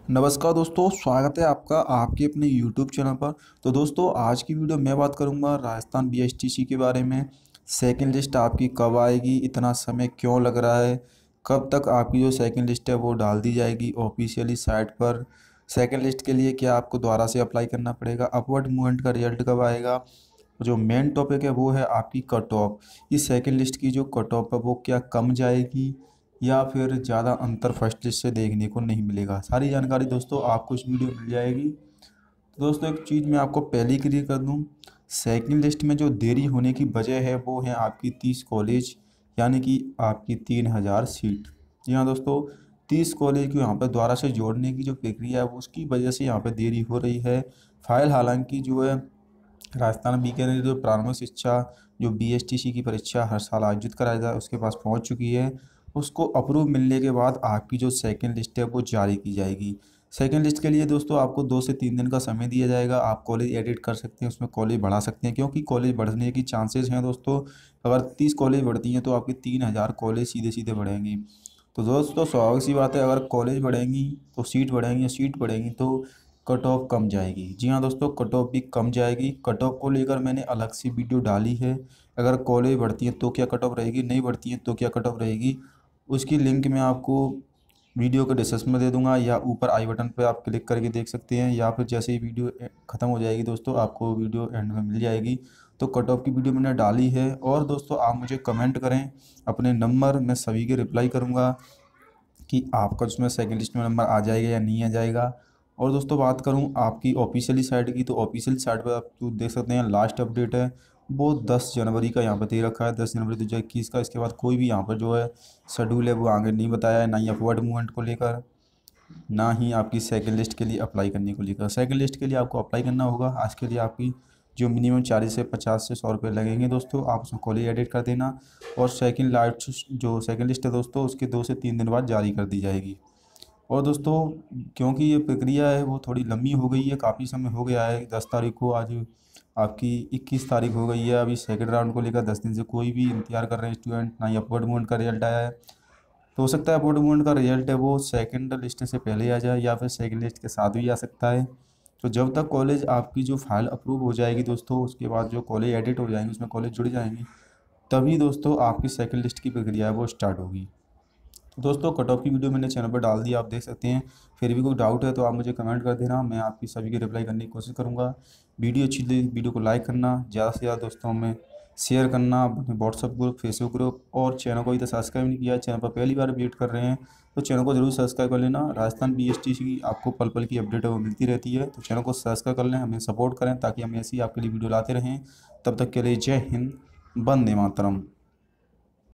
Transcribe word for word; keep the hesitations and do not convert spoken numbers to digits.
नमस्कार दोस्तों, स्वागत है आपका आपके अपने यूट्यूब चैनल पर। तो दोस्तों, आज की वीडियो मैं बात करूंगा राजस्थान बीएसटीसी के बारे में। सेकंड लिस्ट आपकी कब आएगी, इतना समय क्यों लग रहा है, कब तक आपकी जो सेकंड लिस्ट है वो डाल दी जाएगी ऑफिशियली साइट पर। सेकंड लिस्ट के लिए क्या आपको दोबारा से अप्लाई करना पड़ेगा, अपवर्ड मूवमेंट का रिजल्ट कब आएगा। जो मेन टॉपिक है वो है आपकी कट ऑफ। इस सेकंड लिस्ट की जो कट ऑफ है वो क्या कम जाएगी या फिर ज़्यादा अंतर फर्स्ट लिस्ट से देखने को नहीं मिलेगा। सारी जानकारी दोस्तों आपको इस वीडियो में मिल जाएगी। तो दोस्तों, एक चीज़ मैं आपको पहले ही क्लियर कर दूं, सेकंड लिस्ट में जो देरी होने की वजह है वो है आपकी तीस कॉलेज, यानी कि आपकी तीन हज़ार सीट। जी हाँ दोस्तों, तीस कॉलेज को यहाँ पर दोबारा से जोड़ने की जो प्रक्रिया है उसकी वजह से यहाँ पर देरी हो रही है। फाइल हालांकि जो है राजस्थान बीकानेर जो प्रारंभिक शिक्षा जो बीएसटीसी की परीक्षा हर साल आयोजित कराया जाए उसके पास पहुंच चुकी है। उसको अप्रूव मिलने के बाद आपकी जो सेकंड लिस्ट है वो जारी की जाएगी। सेकंड लिस्ट के लिए दोस्तों आपको दो से तीन दिन का समय दिया जाएगा। आप कॉलेज एडिट कर सकते हैं, उसमें कॉलेज बढ़ा सकते हैं, क्योंकि कॉलेज बढ़ने की चांसेस हैं दोस्तों। अगर तीस कॉलेज बढ़ती हैं तो आपकी तीन हज़ार कॉलेज सीधे सीधे बढ़ेंगी। तो दोस्तों, स्वाभाविक सी बात है, अगर कॉलेज बढ़ेंगी तो सीट बढ़ेंगी, सीट बढ़ेंगी तो कट ऑफ कम जाएगी। जी हाँ दोस्तों, कट ऑफ भी कम जाएगी। कट ऑफ को लेकर मैंने अलग से वीडियो डाली है। अगर कॉलेज बढ़ती है तो क्या कट ऑफ रहेगी, नहीं बढ़ती है तो क्या कट ऑफ रहेगी, उसकी लिंक मैं आपको वीडियो के डिस्क्रिप्शन में दे दूंगा, या ऊपर आई बटन पर आप क्लिक करके देख सकते हैं, या फिर जैसे ही वीडियो ख़त्म हो जाएगी दोस्तों आपको वीडियो एंड में मिल जाएगी। तो कट ऑफ की वीडियो मैंने डाली है। और दोस्तों, आप मुझे कमेंट करें अपने नंबर, मैं सभी के रिप्लाई करूँगा कि आपका उसमें सेकंड लिस्ट में नंबर आ जाएगा या नहीं आ जाएगा। और दोस्तों, बात करूं आपकी ऑफिशियली साइट की, तो ऑफिशियल साइट पर आप तो देख सकते हैं लास्ट अपडेट है वो दस जनवरी का यहाँ पर दे रखा है, दस जनवरी दो हज़ार इक्कीस का। इसके बाद कोई भी यहाँ पर जो है शेड्यूल है वो आगे नहीं बताया है, ना ही अपवर्ड मूवमेंट को लेकर, ना ही आपकी सेकंड लिस्ट के लिए अप्लाई करने को लेकर। सेकंड लिस्ट के लिए आपको अप्लाई करना होगा। आज के लिए आपकी जो मिनिमम चालीस से पचास से सौ रुपये लगेंगे दोस्तों, आप उसमें कॉलेज एडिट कर देना। और सेकंड लास्ट जो सेकंड लिस्ट है दोस्तों उसके दो से तीन दिन बाद जारी कर दी जाएगी। और दोस्तों, क्योंकि ये प्रक्रिया है वो थोड़ी लंबी हो गई है, काफ़ी समय हो गया है। दस तारीख को आज आपकी इक्कीस तारीख हो गई है। अभी सेकंड राउंड को लेकर दस दिन से कोई भी इंतजार कर रहे हैं स्टूडेंट, ना ही अपवर्ड मूवमेंट का रिजल्ट आया है। तो हो सकता है अपवर्ड मूवमेंट का रिजल्ट है वो सेकंड लिस्ट से पहले आ जाए या फिर सेकंड लिस्ट के साथ भी आ सकता है। तो जब तक कॉलेज आपकी जो फाइल अप्रूव हो जाएगी दोस्तों, उसके बाद जो कॉलेज एडिट हो जाएंगे उसमें कॉलेज जुड़ जाएंगी, तभी दोस्तों आपकी सेकंड लिस्ट की प्रक्रिया है वो स्टार्ट होगी। तो दोस्तों, कट ऑफ की वीडियो मैंने चैनल पर डाल दी, आप देख सकते हैं। फिर भी कोई डाउट है तो आप मुझे कमेंट कर देना, मैं आपकी सभी की रिप्लाई करने की कोशिश करूँगा। वीडियो अच्छी लगी वीडियो को लाइक करना, ज़्यादा से ज़्यादा दोस्तों में शेयर करना, अपने व्हाट्सअप ग्रुप, फेसबुक ग्रुप, और चैनल को अभी तक सब्सक्राइब नहीं किया, चैनल पर पहली बार विजिट कर रहे हैं तो चैनल को जरूर सब्सक्राइब कर लेना। राजस्थान बीएसटीसी की आपको पल पल की अपडेट है वो मिलती रहती है, तो चैनल को सब्सक्राइब कर लें, हमें सपोर्ट करें ताकि हम ऐसी आपके लिए वीडियो लाते रहें। तब तक के लिए जय हिंद, वंदे मातरम।